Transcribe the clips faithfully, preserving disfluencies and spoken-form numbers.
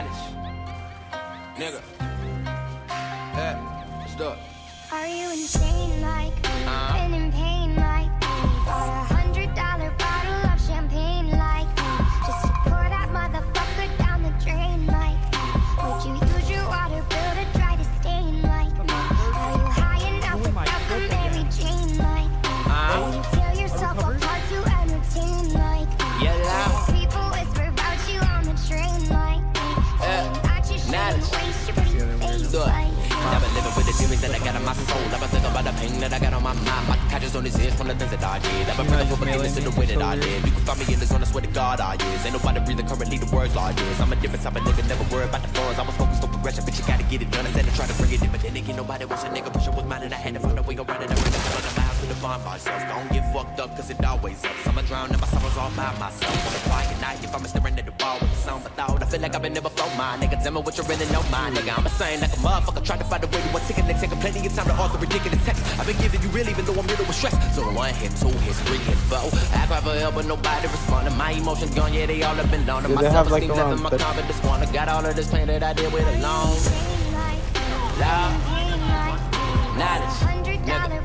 Nigga. Yeah, let's do it. Are you insane like me? Uh, Been in pain like me? Bought a hundred dollar bottle of champagne like me? Just to pour that motherfucker down the drain like me? Would you use your water bill to try to stain like me? Are you high enough without the Mary Jane like me? Uh, Will you tear yourself apart to entertain like me? Yeah, loud. People whisper about you on the train like me? Saying that you shouldn't waste your pretty face like me. I've been living with the demons that I got on my soul. I've been thinking about the pain that I got on my mind. My catches on his ears from the things that I did. I've been praying for forgiveness in the way that I live. You can find me in the zone, I swear to God I is. Ain't nobody breathing currently the words like this. I'm a different type of nigga, never worry about the funds. I was focused on progression, but you gotta get it done. I said to try to bring it in, but then again, nobody wants a nigga. Pressure was mine and I had to find a way around it. I ran up on the house with the fun myself. Don't get fucked up, cause it always up. I'ma drown in my sorrows all by myself. On a quiet night, if I'm staring at the wall with the sun, but thought I feel like I've been never flow my nigga. Tell me what you really know, my nigga. I'm a saying like a motherfucker, try to find a way to one ticket. They taking plenty of time to author ridiculous text. I've been giving you real, even though I'm riddled with stress. So one hit, two hits, three hits, four. I cry for help, but nobody responding. My emotions gone, yeah, they all have been done. My self-esteem left in my confidence. Wanna got all of this pain that I did with alone. Loud, knowledge, nigga.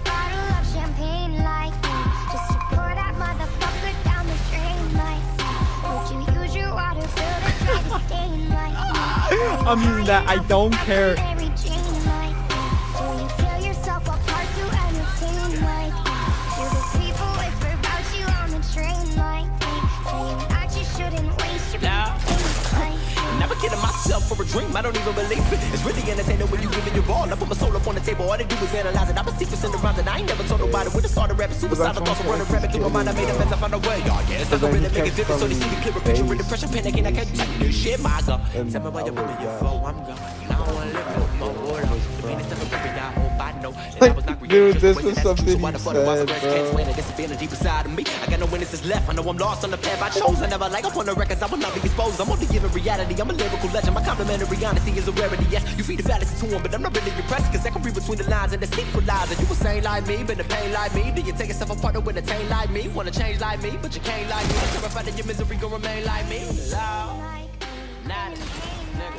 I'm using that. I don't care. Never kidding myself for a dream, I don't even believe it. It's really entertaining when you giving your all. I put my soul up on the table, all they do is analyze it. I'm a secret in the round and I ain't never told nobody when I started rapping. Suicidal thoughts of running rabbit through my mind, I made a mess, I found a way. Y'all yeah, it's not gonna really make it vivid, so they see the clearer picture in depression, panicking, I can't take this shit, my God. Tell me why you're moving your flow, I'm gone. I don't wanna live no more, hold on. The pain is never perfect, I hope I know. Dude, this is something he said, bro. This feeling deep inside of me. I got no witnesses left. I know I'm lost on the path I chose. I never like up on the records. I will not be exposed. I'm only giving reality. I'm a lyrical legend. My complimentary honesty is a rarity. Yes, you feed the fallacy to him, but I'm not really impressed. Cause I can read between the lines and the secret lies. And you were saying like me, been the pain like me. Do you take yourself apart with a taint like me? Wanna change like me, but you can't like me. I'm terrified that your misery gon' remain like me. Loud, knowledge, nigga.